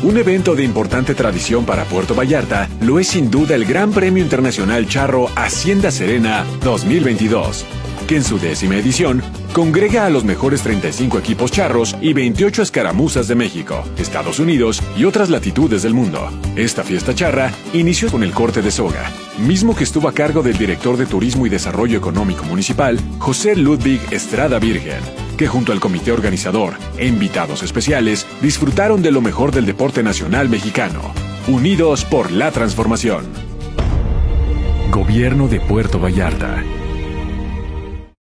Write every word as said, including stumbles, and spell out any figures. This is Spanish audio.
Un evento de importante tradición para Puerto Vallarta lo es sin duda el Gran Premio Internacional Charro Hacienda Serena dos mil veintidós, que en su décima edición congrega a los mejores treinta y cinco equipos charros y veintiocho escaramuzas de México, Estados Unidos y otras latitudes del mundo. Esta fiesta charra inició con el corte de soga, mismo que estuvo a cargo del director de Turismo y Desarrollo Económico Municipal, José Ludwig Estrada Virgen, que junto al comité organizador e invitados especiales disfrutaron de lo mejor del deporte nacional mexicano. Unidos por la transformación. Gobierno de Puerto Vallarta.